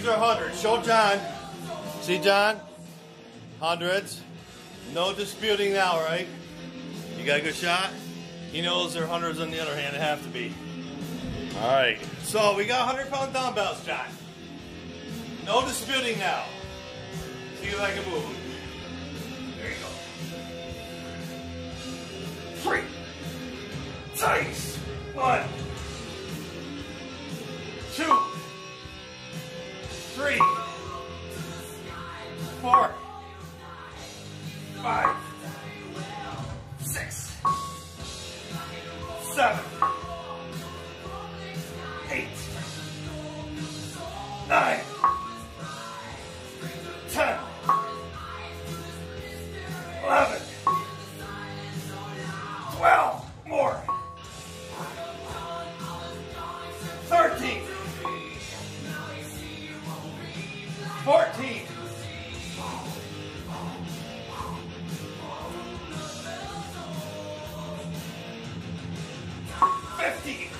These are hundreds. Show John. See, John? Hundreds. No disputing now, right? You got a good shot? He knows there are hundreds on the other hand. It have to be. All right. So we got 100-pound dumbbells, John. No disputing now. See if I can move. There you go. 3 tights. 1, 2, 3, 4, 5, 6, 7, 8, 9, 10, 11, 12, more, 13, 14, 15,